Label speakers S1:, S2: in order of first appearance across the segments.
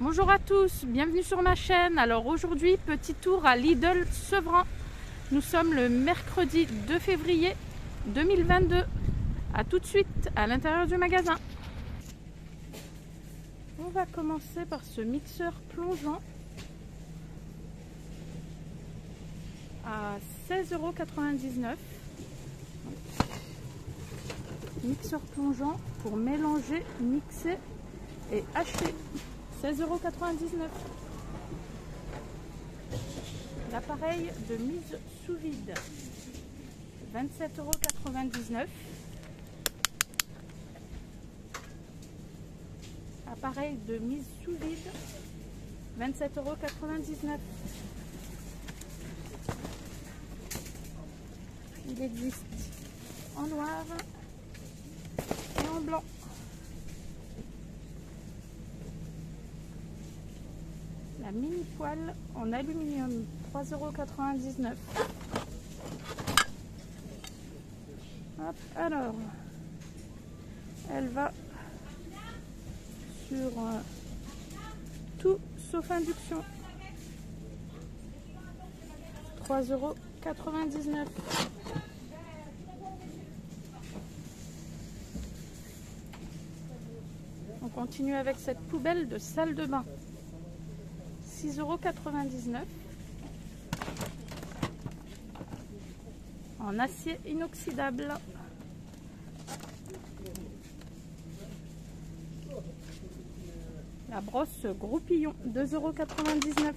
S1: Bonjour à tous, bienvenue sur ma chaîne. Alors aujourd'hui, petit tour à Lidl Sevran. Nous sommes le mercredi 2 février 2022. A tout de suite à l'intérieur du magasin. On va commencer par ce mixeur plongeant à 16,99 €. Mixeur plongeant pour mélanger, mixer et hacher. 16,99 €. L'appareil de mise sous vide, 27,99 €. Appareil de mise sous vide, 27,99 €. Il existe en noir et en blanc. La mini poêle en aluminium, 3,99 €. Hop, alors, elle va sur tout sauf induction. 3,99 €. On continue avec cette poubelle de salle de bain. 6,99 € en acier inoxydable. La brosse Groupillon, 2,99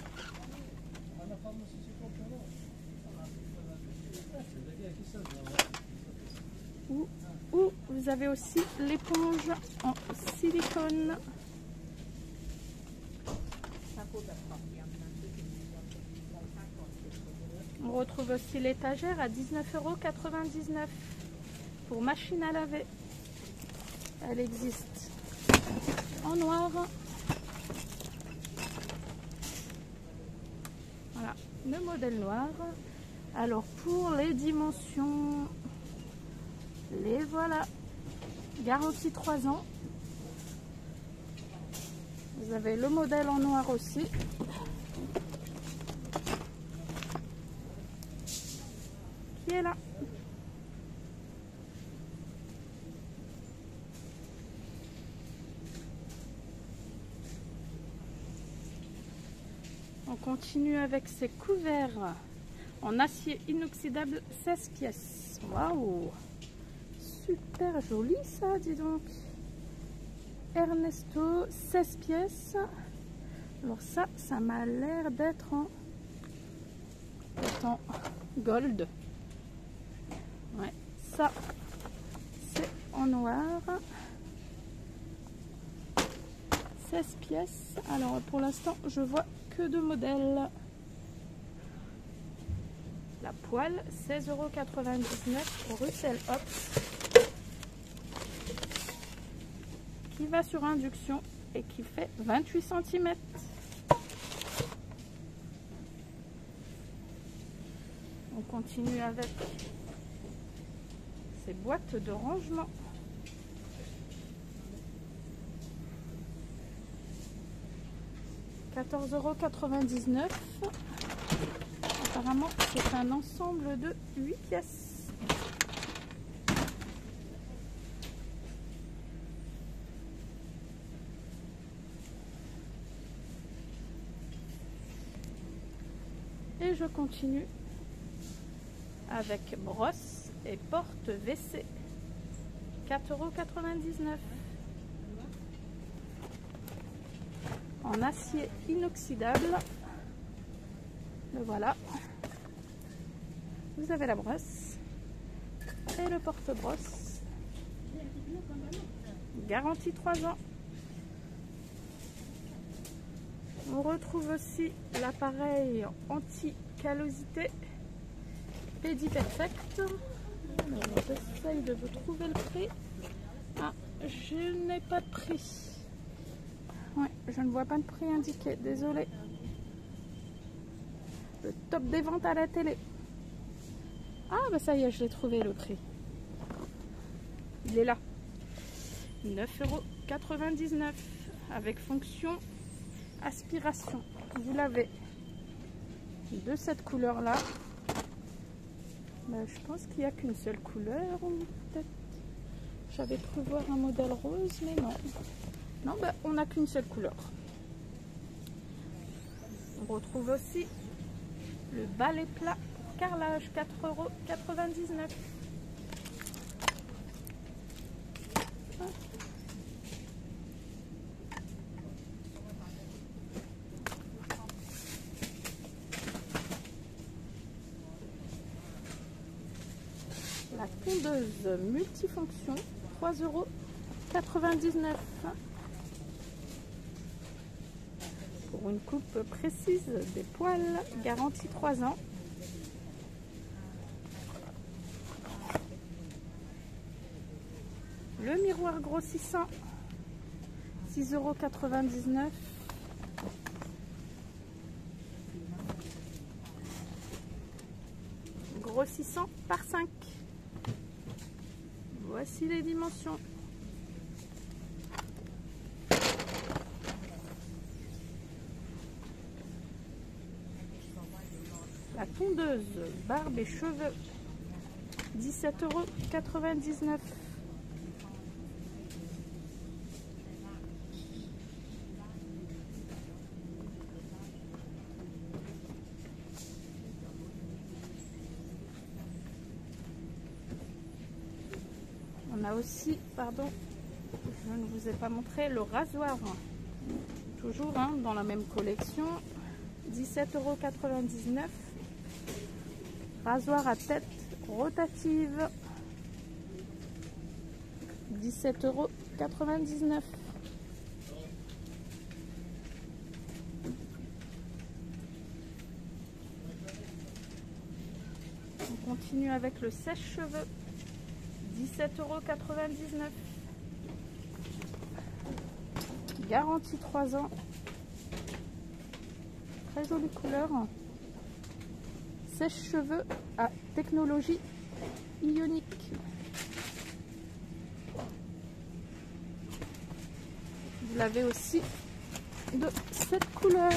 S1: €. Ou vous avez aussi l'éponge en silicone. On retrouve aussi l'étagère à 19,99 € pour machine à laver. Elle existe en noir. Voilà, le modèle noir. Alors pour les dimensions, les voilà. Garantie 3 ans. Vous avez le modèle en noir aussi. Qui est là. On continue avec ces couverts en acier inoxydable 16 pièces. Waouh! Super joli ça, dis donc. Ernesto, 16 pièces. Alors ça m'a l'air d'être en gold. Ouais, ça c'est en noir. 16 pièces. Alors pour l'instant je vois que deux modèles. La poêle, 16,99 € Russell Hobbs, qui va sur induction et qui fait 28 cm. On continue avec ces boîtes de rangement. « 14,99 €. Apparemment, c'est un ensemble de 8 pièces. Et je continue avec brosse et porte-WC. 4,99 € en acier inoxydable. Le voilà. Vous avez la brosse et le porte-brosse. Garantie 3 ans. On retrouve aussi l'appareil anti-callosité Pediperfect. J'essaye de vous trouver le prix. Ah, je n'ai pas de prix. Ouais, je ne vois pas de prix indiqué, désolé. Le top des ventes à la télé. Ah bah ça y est, je l'ai trouvé le prix. Il est là. 9,99 € avec fonction aspiration. Vous l'avez de cette couleur là. Je pense qu'il n'y a qu'une seule couleur, ou peut-être j'avais cru voir un modèle rose, mais non. Non, on n'a qu'une seule couleur. On retrouve aussi le balai plat pour carrelage, 4,99 €. La tondeuse multifonction, 3,99 €. Pour une coupe précise des poils, garantie 3 ans. Le miroir grossissant, 6,99 €. Grossissant par 5. Voici les dimensions. La tondeuse barbe et cheveux, 17,99 €. On a aussi, pardon, je ne vous ai pas montré, le rasoir. Toujours dans la même collection, 17,99 €. Rasoir à tête rotative, 17,99 €. On continue avec le sèche-cheveux, 17,99 €. Garantie 3 ans. Très jolie couleur. Sèche-cheveux à technologie ionique. Vous l'avez aussi de cette couleur.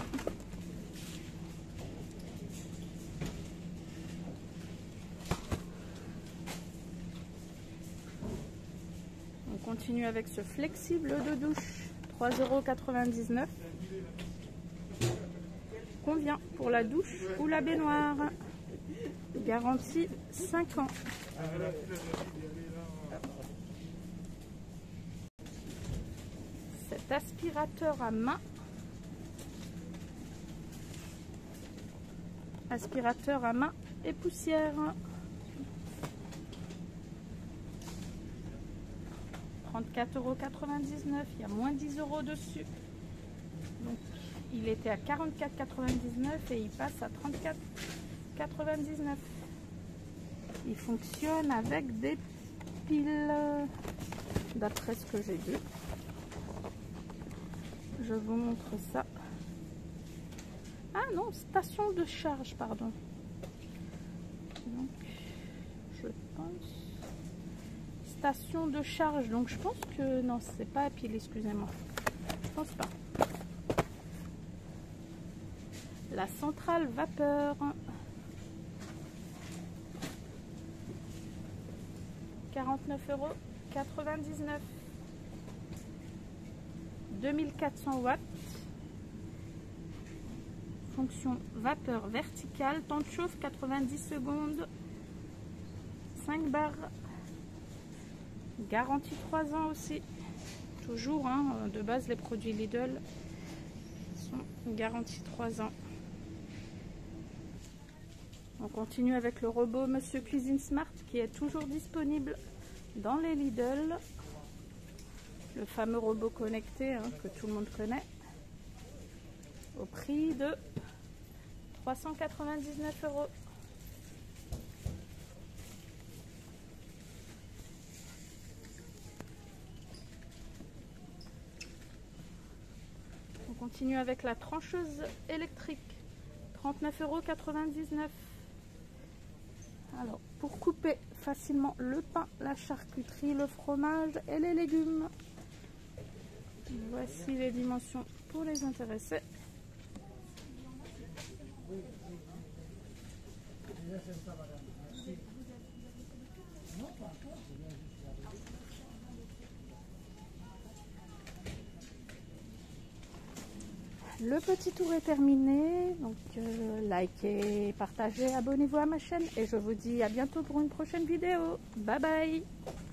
S1: On continue avec ce flexible de douche, 3,99 €. Convient pour la douche ou la baignoire. Garantie 5 ans. Cet aspirateur à main. Aspirateur à main et poussière. 34,99 €. Il y a moins 10 € dessus. Donc, il était à 44,99 € et il passe à 34,99 €. Il fonctionne avec des piles, d'après ce que j'ai vu. Je vous montre ça. Ah non, station de charge, pardon. Donc, je pense... Station de charge, donc je pense que... Non, c'est pas à pile, excusez-moi. Je pense pas. La centrale vapeur, 49,99 €. 2400 watts. Fonction vapeur verticale. Temps de chauffe 90 secondes. 5 bars. Garantie 3 ans aussi. Toujours, de base, les produits Lidl sont garantis 3 ans. On continue avec le robot Monsieur Cuisine Smart qui est toujours disponible dans les Lidl. Le fameux robot connecté que tout le monde connaît. Au prix de 399 €. On continue avec la trancheuse électrique. 39,99 €. Alors, pour couper facilement le pain, la charcuterie, le fromage et les légumes. Voici les dimensions pour les intéressés. Le petit tour est terminé, donc likez, partagez, abonnez-vous à ma chaîne et je vous dis à bientôt pour une prochaine vidéo. Bye bye.